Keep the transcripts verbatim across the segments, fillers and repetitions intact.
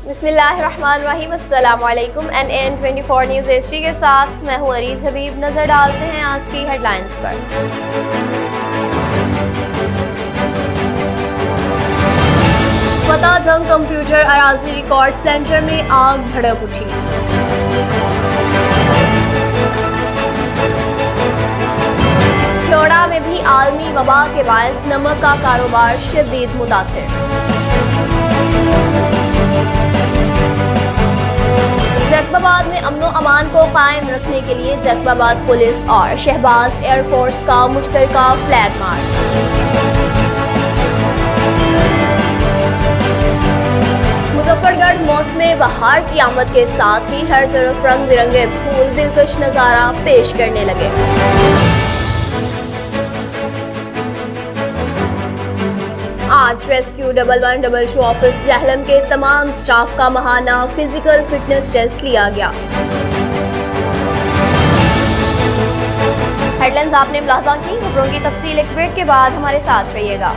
बिस्मिल्लाहिर्रहमानिर्रहीम, अस्सलाम वालेकुम। N N twenty four news H D के साथ मैं हूँ अरीज हबीब। नज़र डालते हैं आज की हेडलाइंस पर। फतह जंग कंप्यूटर अराजी रिकॉर्ड सेंटर में आग भड़क उठी। ख्योड़ा में भी आलमी वबा के बायस नमक का कारोबार शदीद मुतासिर। जैकबाबाद में अमनो अमान को कायम रखने के लिए जैकबाबाद पुलिस और शहबाज एयरफोर्स का मुश्तरका फ्लैग मार्च। मुजफ्फरगढ़ मौसम बहार की आमद के साथ ही हर तरफ रंग बिरंगे फूल दिलकश नज़ारा पेश करने लगे। आज rescue double one double two office Jhelum के तमाम स्टाफ का माहाना फिजिकल फिटनेस टेस्ट लिया गया। हेडलाइंस आपने मुलाजा की, खबरों की तफसील एक ब्रेक के बाद हमारे साथ रहिएगा।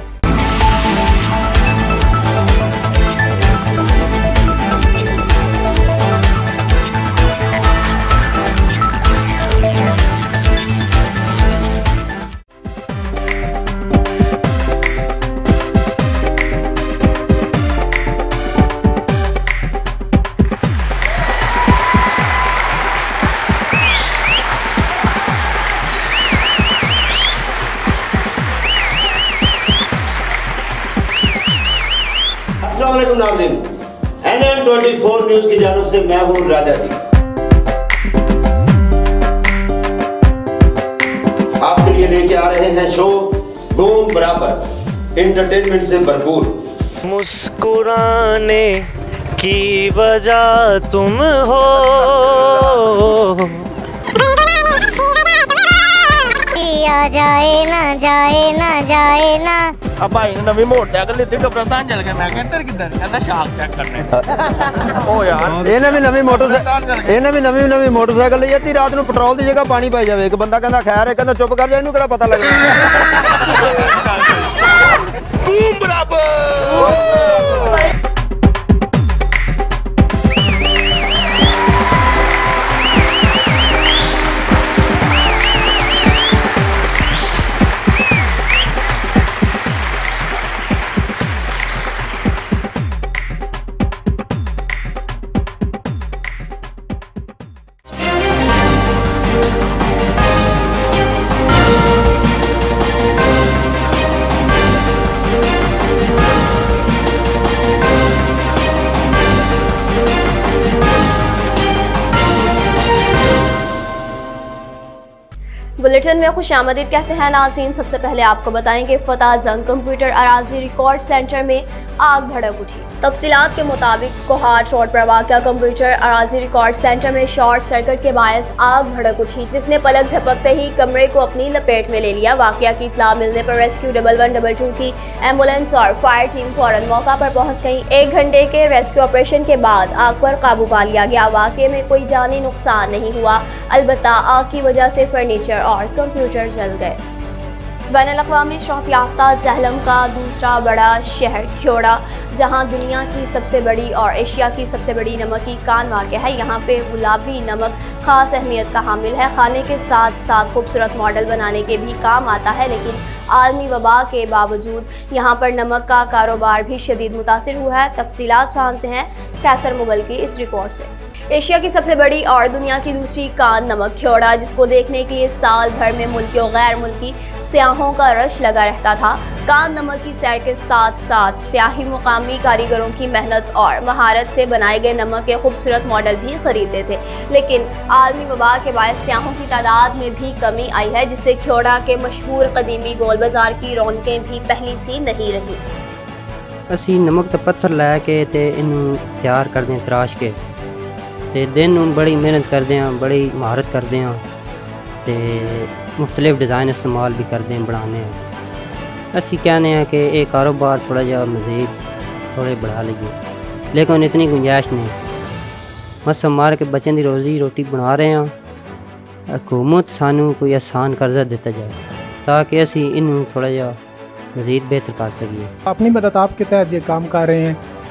अस्सलामुअलैकुम नाज़रीन, N N twenty four news की जानिब से मैं हूँ राजा जी। आपके लिए लेके आ रहे हैं शो घूम बराबर, इंटरटेनमेंट से भरपूर। मुस्कुराने की वजह तुम हो, आ जाए ना जाए ना जाए ना। अब भाई नवी मोटरसाइकिल लेते कब्रिस्तान चल गए। मैं किधर किधर कहता शाख चेक करने। ओ यार ये नवी नवी मोटरसाइकिल ये नवी नवी नवी मोटरसाइकिल ਲਈ ਅੱਧੀ ਰਾਤ ਨੂੰ ਪੈਟਰੋਲ ਦੀ ਜਗ੍ਹਾ ਪਾਣੀ ਪਾਈ ਜਾਵੇ। ਇੱਕ ਬੰਦਾ ਕਹਿੰਦਾ ਖੈਰ ਹੈ, ਕਹਿੰਦਾ ਚੁੱਪ ਕਰ ਜਾ, ਇਹਨੂੰ ਕਿਹੜਾ ਪਤਾ ਲੱਗਦਾ। ਬੂਮ ਬਰਾਬਰ। बुलेटिन में खुशामदीद कहते हैं नाज़रीन। सबसे पहले आपको बताएं कि फतह जंग कंप्यूटर अराजी रिकॉर्ड सेंटर में आग भड़क उठी। तफसीलात के मुताबिक कोहाट रोड पर वाक़या कंप्यूटर अराजी रिकॉर्ड सेंटर में शॉर्ट सर्किट के बायस आग भड़क उठी, जिसने पलक झपकते ही कमरे को अपनी लपेट में ले लिया। वाक़या की इत्तला मिलने पर rescue double one double two की एम्बुलेंस और फायर टीम फौरन मौका पर पहुँच गई। एक घंटे के रेस्क्यू ऑपरेशन के बाद आग पर काबू पा लिया गया। वाक़े में कोई जानी नुकसान नहीं हुआ, अलबत्ता आग की वजह से फर्नीचर और कंप्यूटर जल गए। बैनुल-अक़वामी शोहरत याफ्ता जहलम का दूसरा बड़ा शहर ख्योड़ा, जहां दुनिया की सबसे बड़ी और एशिया की सबसे बड़ी नमक की कान वाक़ है। यहाँ पे गुलाबी नमक ख़ास अहमियत का हामिल है। खाने के साथ साथ खूबसूरत मॉडल बनाने के भी काम आता है, लेकिन आलमी वबा के बावजूद यहाँ पर नमक का कारोबार भी शदीद मुतासिर हुआ है। तफसीलात जानते हैं कैसर मुगल की इस रिपोर्ट से। एशिया की सबसे बड़ी और दुनिया की दूसरी कान नमक ख्योड़ा, जिसको देखने के लिए साल भर में मुल्की और गैर मुल्की सियाहों का रश लगा रहता था। कान नमक की सैर के साथ साथ सियाही मुकामी कारीगरों की मेहनत और महारत से बनाए गए नमक के खूबसूरत मॉडल भी खरीदते थे, लेकिन आलमी वबा के बायस सियाहों की तादाद में भी कमी आई है, जिससे ख्योड़ा के मशहूर कदीमी गोल बाजार की रौनकें भी पहली सी नहीं रही। असी नमक तो पत्थर लैके ते इनू तैयार करते हैं, तराश के ते दिन हूँ बड़ी मेहनत करते हैं, बड़ी महारत करते हैं ते मुख्तलिफ डिज़ाइन इस्तेमाल भी करते हैं बनाने हैं। असी कहने हैं कि ये कारोबार थोड़ा जहा मज़ीद थोड़े बढ़ा लीजिए, लेकिन इतनी गुंजाइश नहीं। मस मार के बच्चों की रोज़ी रोटी बना रहे हैं। हुकूमत सानू कोई आसान कर्जा दिता जाए ताकि असी इनू थोड़ा जहा मज़ीद बेहतर कर सकिए। आप नहीं बताता आप के तहत ये काम कर रहे हैं,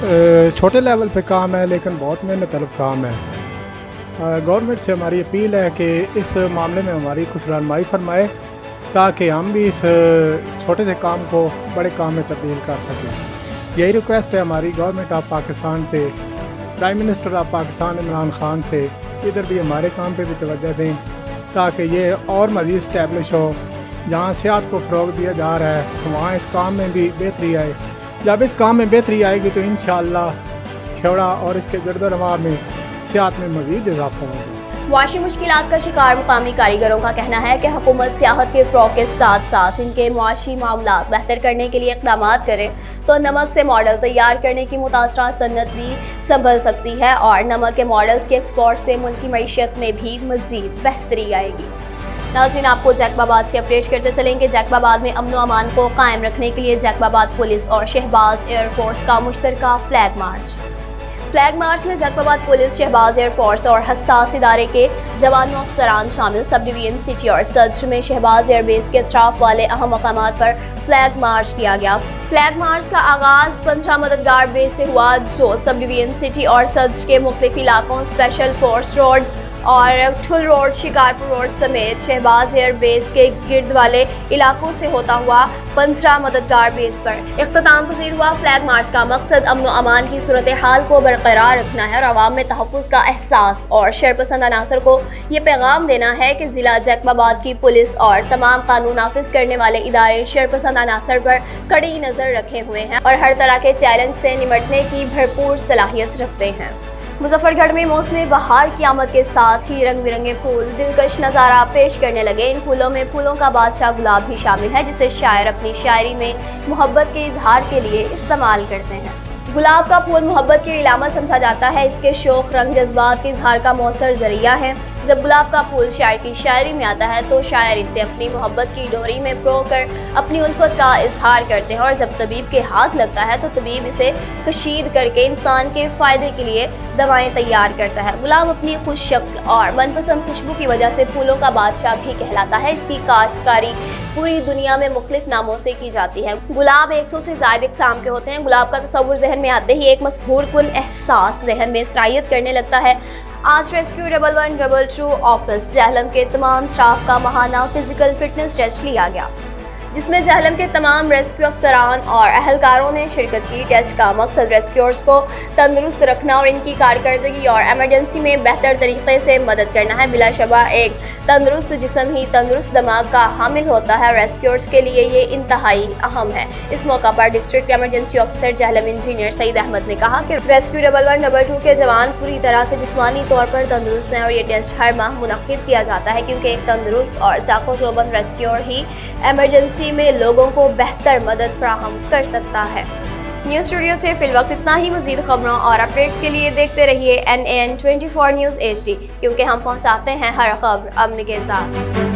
छोटे लेवल पे काम है लेकिन बहुत मेहनत तलब काम है। गवर्नमेंट से हमारी अपील है कि इस मामले में हमारी कुछ रहनुमाई फरमाए ताकि हम भी इस छोटे से काम को बड़े काम में तब्दील कर सकें। यही रिक्वेस्ट है हमारी गवर्नमेंट ऑफ पाकिस्तान से, prime minister of Pakistan Imran Khan से, इधर भी हमारे काम पे भी तवज्जो दें ताकि ये और मज़ीद इस्टेब्लिश हो। जहाँ सेहत को फ़रोग़ दिया जा रहा है वहाँ इस काम में भी बेहतरी आए। जब इस काम में बेहतरी आएगी तो इंशाअल्लाह खेवड़ा और इसके गर्दनवार में सेहत में मज़ीद इजाफा होगा। मुआशी मुश्किलात का शिकार मुकामी कारीगरों का कहना है कि हुकूमत सियाहत के फ़रोग़ के साथ साथ इनके मुआशी मामलात बेहतर करने के लिए इक़दाम करे तो नमक से मॉडल तैयार करने की मुतासरा सन्नत भी संभल सकती है और नमक के मॉडल्स के एक्सपोर्ट से मुल्क की मईशत में भी मज़ीद बेहतरी आएगी। नाज़रीन, आपको जैकबाबाद से अपडेट करते चलेंगे। जैकबाबाद में अमन व अमान को कायम रखने के लिए जैकबाबाद पुलिस और शहबाज एयरफोर्स का मुश्तरका फ्लैग मार्च। फ्लैग मार्च में जैकबाबाद पुलिस, शहबाज एयरफोर्स और हसास इदारे के जवानों अफसरान शामिल। सब डिवीजन सिटी और सज्र में शहबाज एयरबेस के अतराफ वाले अहम मकामात पर फ्लैग मार्च किया गया। फ्लैग मार्च का आगाज पंद्रह मददगार बेस से हुआ जो सब डिवीजन सिटी और सज्र के मुख्तलिफ इलाकों स्पेशल फोर्स रोड और ठुल रोड, शिकारपुर रोड समेत शहबाज एयर बेस के गिर्द वाले इलाकों से होता हुआ पंद्रह मददगार बेस पर इख्तिताम पजीर हुआ। फ्लैग मार्च का मकसद अमन व अमान की सूरत हाल को बरकरार रखना है और आवाम में तहफ़्फ़ुज़ का एहसास और शरपसंद अनासर को ये पैगाम देना है कि ज़िला जैकबाबाद की पुलिस और तमाम कानून नाफिज करने वाले इदारे शरपसंद अनासर पर कड़ी नज़र रखे हुए हैं और हर तरह के चैलेंज से निमटने की भरपूर सलाहियत रखते हैं। मुजफ्फरगढ़ में मौसम बहार की आमद के साथ ही रंग बिरंगे फूल दिलकश नज़ारा पेश करने लगे। इन फूलों में फूलों का बादशाह गुलाब भी शामिल है जिसे शायर अपनी शायरी में मोहब्बत के इजहार के लिए इस्तेमाल करते हैं। गुलाब का फूल मोहब्बत की इलामत समझा जाता है। इसके शौक, रंग, जज्बात के इजहार का मौसर जरिया है। जब गुलाब का फूल शायर की शायरी में आता है तो शायर इसे अपनी मोहब्बत की डोरी में प्रो कर अपनी उल्फत का इजहार करते हैं और जब तबीब के हाथ लगता है तो तबीब इसे कशीद करके इंसान के फ़ायदे के लिए दवाएं तैयार करता है। गुलाब अपनी खुश शक्ल और मनपसंद खुशबू की वजह से फूलों का बादशाह भी कहलाता है। इसकी काश्तकारी पूरी दुनिया में मुख्तलिफ नामों से की जाती है। गुलाब एक सौ से ज़ायद इक़साम के होते हैं। गुलाब का तस्वुर जहन में आते ही एक मसहूर कुन एहसास जहन में सरायत करने लगता है। आज rescue double one double two office Jhelum के तमाम स्टाफ का माहाना फिजिकल फिटनेस टेस्ट लिया गया जिसमें जहलम के तमाम रेस्क्यू अफसरान और अहलकारों ने शिरकत की। टेस्ट का मकसद रेस्क्यूअर्स को तंदुरुस्त रखना और इनकी कारकर्दगी और एमरजेंसी में बेहतर तरीके से मदद करना है। बिलाशबा एक तंदुरुस्त जिस्म ही तंदुरुस्त दिमाग का हामिल होता है। रेस्क्यूअर्स के लिए ये इंतहाई अहम है। इस मौका पर district emergency officer Jhelum engineer Saeed Ahmed ने कहा कि rescue double one double two के जवान पूरी तरह से जिस्मानी तौर पर तंदुरुस्त हैं और ये टेस्ट हर माह मुनक्किद किया जाता है क्योंकि एक तंदुरुस्त और चाको चौबंद रेस्क्यूअर ही एमरजेंसी में लोगों को बेहतर मदद फराहम कर सकता है। न्यूज़ स्टूडियो से फिलवक्त इतना ही। मज़ीद खबरों और अपडेट्स के लिए देखते रहिए N A N twenty four news H D क्योंकि हम पहुंचाते हैं हर खबर अमन के साथ।